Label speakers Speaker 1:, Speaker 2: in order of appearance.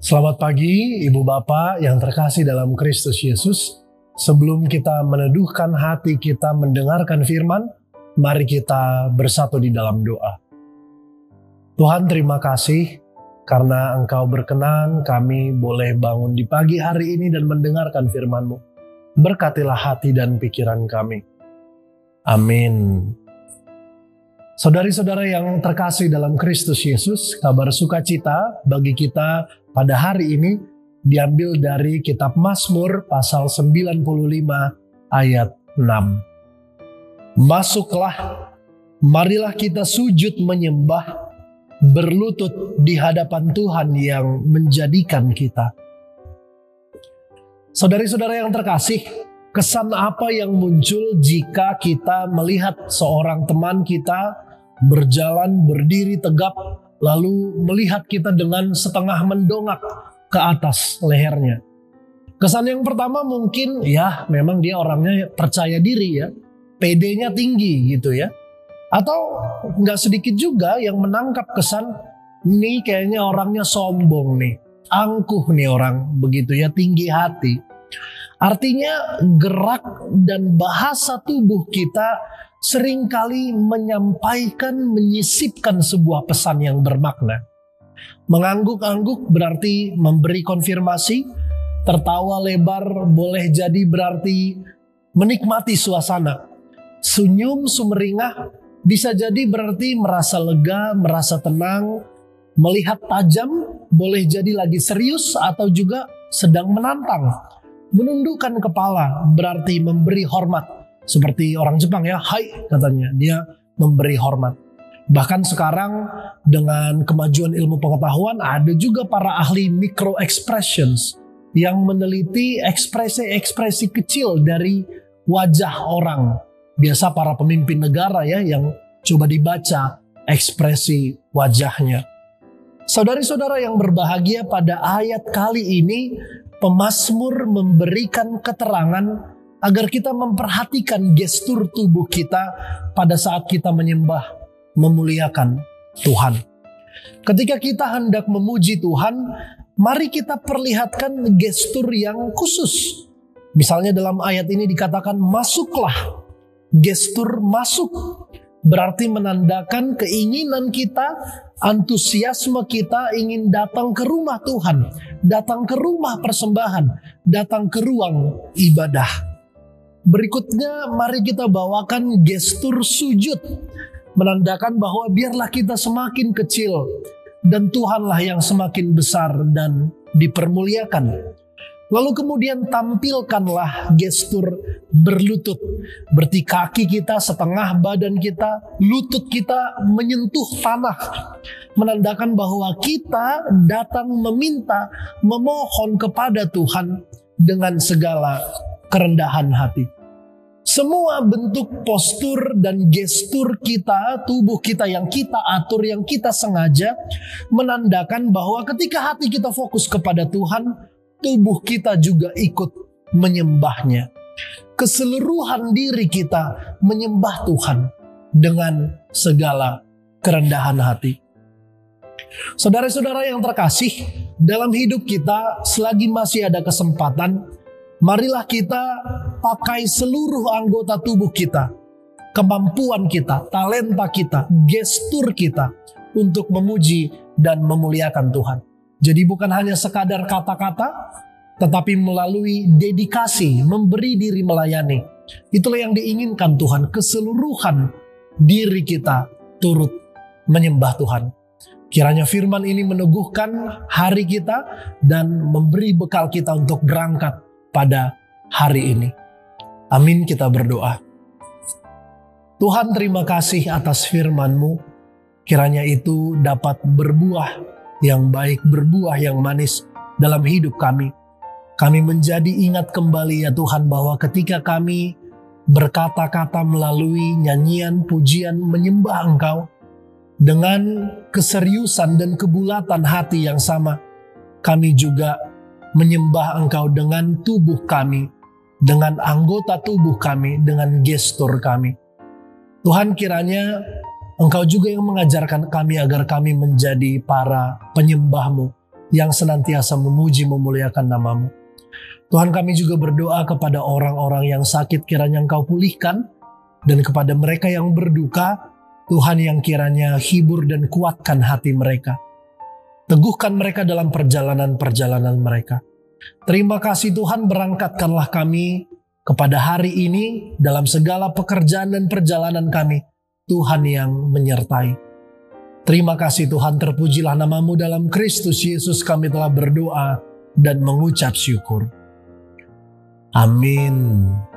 Speaker 1: Selamat pagi Ibu Bapak yang terkasih dalam Kristus Yesus. Sebelum kita meneduhkan hati kita mendengarkan firman, mari kita bersatu di dalam doa. Tuhan, terima kasih karena Engkau berkenan kami boleh bangun di pagi hari ini dan mendengarkan firman-Mu. Berkatilah hati dan pikiran kami. Amin. Saudari-saudara yang terkasih dalam Kristus Yesus, kabar sukacita bagi kita pada hari ini diambil dari kitab Mazmur pasal 95 ayat 6. Masuklah, marilah kita sujud menyembah, berlutut di hadapan Tuhan yang menjadikan kita. Saudari-saudara yang terkasih, kesan apa yang muncul jika kita melihat seorang teman kita berjalan berdiri tegap, lalu melihat kita dengan setengah mendongak ke atas lehernya? Kesan yang pertama mungkin ya memang dia orangnya percaya diri ya, PD-nya tinggi gitu ya. Atau nggak sedikit juga yang menangkap kesan ini kayaknya orangnya sombong nih, angkuh nih orang begitu ya, tinggi hati. Artinya gerak dan bahasa tubuh kita seringkali menyampaikan, menyisipkan sebuah pesan yang bermakna. Mengangguk-angguk berarti memberi konfirmasi, tertawa lebar boleh jadi berarti menikmati suasana. Senyum sumeringah bisa jadi berarti merasa lega, merasa tenang. Melihat tajam boleh jadi lagi serius atau juga sedang menantang. Menundukkan kepala berarti memberi hormat. Seperti orang Jepang ya, hai katanya, dia memberi hormat. Bahkan sekarang dengan kemajuan ilmu pengetahuan ada juga para ahli micro expressions yang meneliti ekspresi-ekspresi kecil dari wajah orang. Biasa para pemimpin negara ya yang coba dibaca ekspresi wajahnya. Saudari-saudara yang berbahagia, pada ayat kali ini pemazmur memberikan keterangan agar kita memperhatikan gestur tubuh kita pada saat kita menyembah, memuliakan Tuhan. Ketika kita hendak memuji Tuhan, mari kita perlihatkan gestur yang khusus. Misalnya dalam ayat ini dikatakan masuklah. Gestur masuk berarti menandakan keinginan kita, antusiasme kita ingin datang ke rumah Tuhan, datang ke rumah persembahan, datang ke ruang ibadah. Berikutnya mari kita bawakan gestur sujud, menandakan bahwa biarlah kita semakin kecil dan Tuhanlah yang semakin besar dan dipermuliakan. Lalu kemudian tampilkanlah gestur berlutut, berarti kaki kita setengah badan kita, lutut kita menyentuh tanah, menandakan bahwa kita datang meminta, memohon kepada Tuhan dengan segala kerendahan hati. Semua bentuk postur dan gestur kita, tubuh kita yang kita atur, yang kita sengaja, menandakan bahwa ketika hati kita fokus kepada Tuhan, tubuh kita juga ikut menyembahnya. Keseluruhan diri kita menyembah Tuhan dengan segala kerendahan hati. Saudara-saudara yang terkasih, dalam hidup kita selagi masih ada kesempatan, marilah kita pakai seluruh anggota tubuh kita, kemampuan kita, talenta kita, gestur kita untuk memuji dan memuliakan Tuhan. Jadi bukan hanya sekadar kata-kata, tetapi melalui dedikasi, memberi diri melayani. Itulah yang diinginkan Tuhan, keseluruhan diri kita turut menyembah Tuhan. Kiranya firman ini meneguhkan hari kita dan memberi bekal kita untuk berangkat pada hari ini. Amin, kita berdoa. Tuhan, terima kasih atas firman-Mu. Kiranya itu dapat berbuah yang baik, berbuah yang manis dalam hidup kami. Kami menjadi ingat kembali ya Tuhan bahwa ketika kami berkata-kata melalui nyanyian, pujian, menyembah Engkau dengan keseriusan dan kebulatan hati yang sama, kami juga menyembah Engkau dengan tubuh kami, dengan anggota tubuh kami, dengan gestur kami. Tuhan, kiranya Engkau juga yang mengajarkan kami agar kami menjadi para penyembah-Mu yang senantiasa memuji memuliakan nama-Mu. Tuhan, kami juga berdoa kepada orang-orang yang sakit, kiranya Engkau pulihkan, dan kepada mereka yang berduka, Tuhan yang kiranya hibur dan kuatkan hati mereka. Teguhkan mereka dalam perjalanan-perjalanan mereka. Terima kasih Tuhan, berangkatkanlah kami kepada hari ini dalam segala pekerjaan dan perjalanan kami. Tuhan yang menyertai. Terima kasih Tuhan, terpujilah nama-Mu dalam Kristus Yesus kami telah berdoa dan mengucap syukur. Amin.